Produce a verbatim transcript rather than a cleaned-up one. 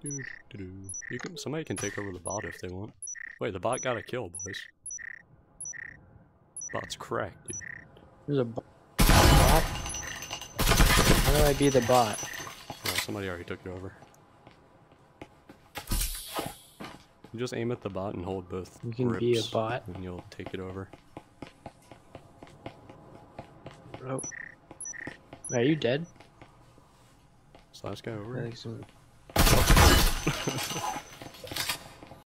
You can, somebody can take over the bot if they want. Wait, the bot got a kill, boys. Bot's cracked, dude. There's a bot. How do I be the bot? Oh, somebody already took it over. You just aim at the bot and hold both You can grips, be a bot. and you'll take it over. Oh. Are you dead? Slash guy over. I think so.